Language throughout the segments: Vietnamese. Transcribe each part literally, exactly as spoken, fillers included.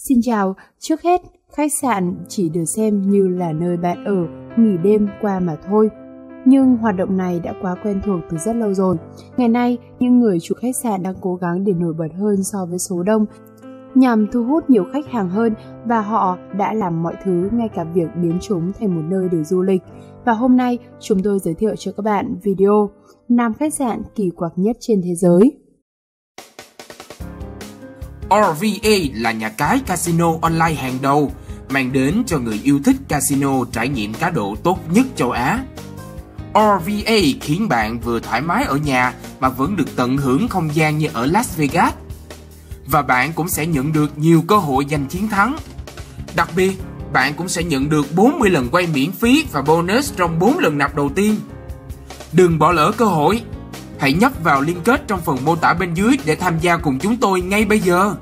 Xin chào, trước hết, khách sạn chỉ được xem như là nơi bạn ở, nghỉ đêm qua mà thôi. Nhưng hoạt động này đã quá quen thuộc từ rất lâu rồi. Ngày nay, những người chủ khách sạn đang cố gắng để nổi bật hơn so với số đông, nhằm thu hút nhiều khách hàng hơn, và họ đã làm mọi thứ, ngay cả việc biến chúng thành một nơi để du lịch. Và hôm nay, chúng tôi giới thiệu cho các bạn video năm khách sạn kỳ quặc nhất trên thế giới. rờ vê a là nhà cái casino online hàng đầu, mang đến cho người yêu thích casino trải nghiệm cá độ tốt nhất châu Á. rờ vê a khiến bạn vừa thoải mái ở nhà mà vẫn được tận hưởng không gian như ở Las Vegas. Và bạn cũng sẽ nhận được nhiều cơ hội giành chiến thắng. Đặc biệt, bạn cũng sẽ nhận được bốn mươi lần quay miễn phí và bonus trong bốn lần nạp đầu tiên. Đừng bỏ lỡ cơ hội. Hãy nhấp vào liên kết trong phần mô tả bên dưới để tham gia cùng chúng tôi ngay bây giờ.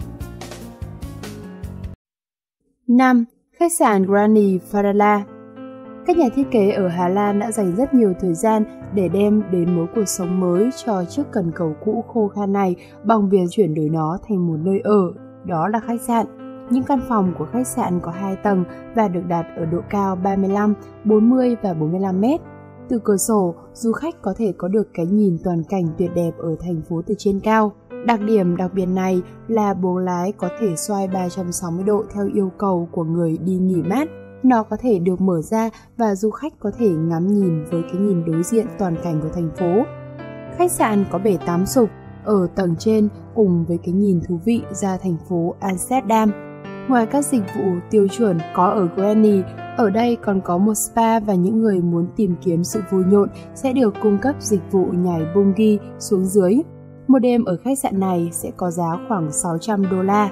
năm. Khách sạn Granny Fadala. Các nhà thiết kế ở Hà Lan đã dành rất nhiều thời gian để đem đến một cuộc sống mới cho chiếc cần cầu cũ khô khan này bằng việc chuyển đổi nó thành một nơi ở, đó là khách sạn. Những căn phòng của khách sạn có hai tầng và được đặt ở độ cao ba mươi lăm, bốn mươi và bốn mươi lăm mét. Từ cửa sổ, du khách có thể có được cái nhìn toàn cảnh tuyệt đẹp ở thành phố từ trên cao. Đặc điểm đặc biệt này là buồng lái có thể xoay ba trăm sáu mươi độ theo yêu cầu của người đi nghỉ mát. Nó có thể được mở ra và du khách có thể ngắm nhìn với cái nhìn đối diện toàn cảnh của thành phố. Khách sạn có bể tắm sục ở tầng trên cùng với cái nhìn thú vị ra thành phố Amsterdam. Ngoài các dịch vụ tiêu chuẩn có ở Granny, ở đây còn có một spa, và những người muốn tìm kiếm sự vui nhộn sẽ được cung cấp dịch vụ nhảy bungee xuống dưới. Một đêm ở khách sạn này sẽ có giá khoảng sáu trăm đô la.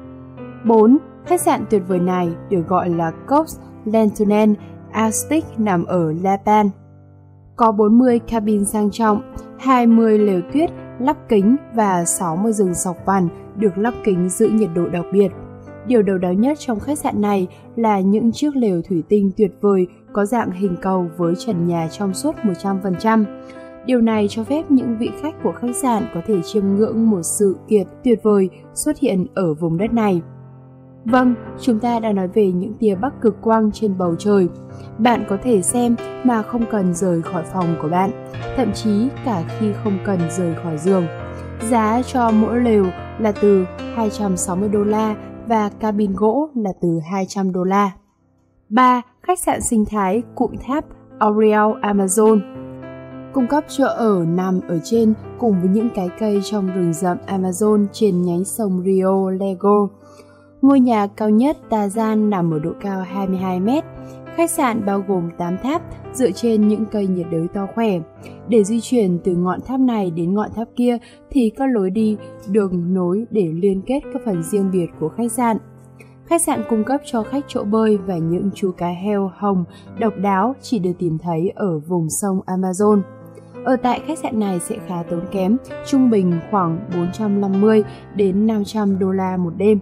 bốn. Khách sạn tuyệt vời này được gọi là Cox Lantern Arctic nằm ở La Palma. Có bốn mươi cabin sang trọng, hai mươi lều tuyết lắp kính và sáu mươi giường sọc vằn được lắp kính giữ nhiệt độ đặc biệt. Điều độc đáo nhất trong khách sạn này là những chiếc lều thủy tinh tuyệt vời có dạng hình cầu với trần nhà trong suốt một trăm phần trăm. Điều này cho phép những vị khách của khách sạn có thể chiêm ngưỡng một sự kiện tuyệt vời xuất hiện ở vùng đất này. Vâng, chúng ta đã nói về những tia bắc cực quang trên bầu trời. Bạn có thể xem mà không cần rời khỏi phòng của bạn, thậm chí cả khi không cần rời khỏi giường. Giá cho mỗi lều là từ hai trăm sáu mươi đô la và cabin gỗ là từ hai trăm đô la. ba. Khách sạn sinh thái cụm tháp Aureal Amazon. Cung cấp chỗ ở nằm ở trên cùng với những cái cây trong rừng rậm Amazon trên nhánh sông Rio Negro. Ngôi nhà cao nhất Tazan nằm ở độ cao hai mươi hai mét. Khách sạn bao gồm tám tháp dựa trên những cây nhiệt đới to khỏe. Để di chuyển từ ngọn tháp này đến ngọn tháp kia thì các lối đi được nối để liên kết các phần riêng biệt của khách sạn. Khách sạn cung cấp cho khách chỗ bơi và những chú cá heo hồng độc đáo chỉ được tìm thấy ở vùng sông Amazon. Ở tại khách sạn này sẽ khá tốn kém, trung bình khoảng bốn trăm năm mươi đến năm trăm đô la một đêm.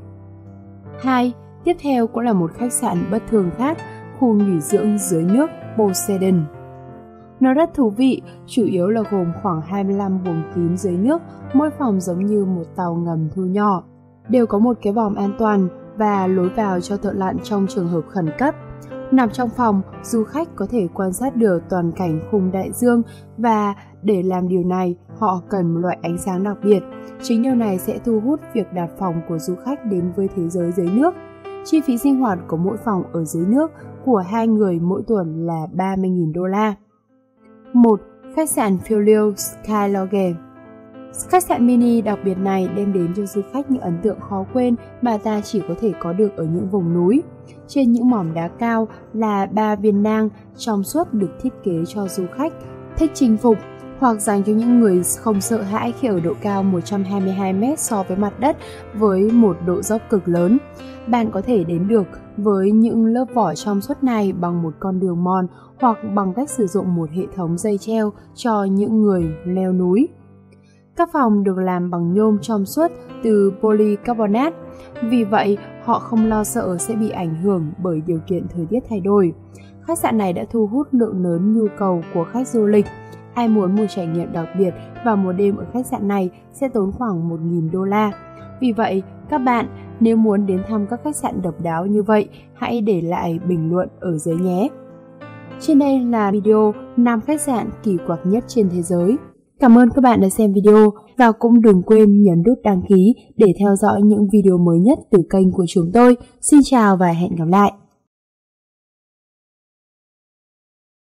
hai. Tiếp theo cũng là một khách sạn bất thường khác, khu nghỉ dưỡng dưới nước Poseidon. Nó rất thú vị, chủ yếu là gồm khoảng hai mươi lăm buồng kín dưới nước, mỗi phòng giống như một tàu ngầm thu nhỏ. Đều có một cái vòm an toàn và lối vào cho thợ lặn trong trường hợp khẩn cấp. Nằm trong phòng, du khách có thể quan sát được toàn cảnh khung đại dương, và để làm điều này, họ cần một loại ánh sáng đặc biệt. Chính điều này sẽ thu hút việc đặt phòng của du khách đến với thế giới dưới nước. Chi phí sinh hoạt của mỗi phòng ở dưới nước của hai người mỗi tuần là ba mươi nghìn đô la. một. Khách sạn Filio Sky Lodge. Khách sạn mini đặc biệt này đem đến cho du khách những ấn tượng khó quên mà ta chỉ có thể có được ở những vùng núi. Trên những mỏm đá cao là ba viên nang trong suốt được thiết kế cho du khách thích chinh phục, hoặc dành cho những người không sợ hãi khi ở độ cao một trăm hai mươi hai mét so với mặt đất với một độ dốc cực lớn. Bạn có thể đến được với những lớp vỏ trong suốt này bằng một con đường mòn hoặc bằng cách sử dụng một hệ thống dây treo cho những người leo núi. Các phòng được làm bằng nhôm trong suốt từ polycarbonate, vì vậy họ không lo sợ sẽ bị ảnh hưởng bởi điều kiện thời tiết thay đổi. Khách sạn này đã thu hút lượng lớn nhu cầu của khách du lịch. Ai muốn một trải nghiệm đặc biệt vào một đêm ở khách sạn này sẽ tốn khoảng một nghìn đô la. Vì vậy, các bạn Nếu muốn đến thăm các khách sạn độc đáo như vậy, hãy để lại bình luận ở dưới nhé. Trên đây là video năm khách sạn kỳ quặc nhất trên thế giới. Cảm ơn các bạn đã xem video và cũng đừng quên nhấn nút đăng ký để theo dõi những video mới nhất từ kênh của chúng tôi. Xin chào và hẹn gặp lại!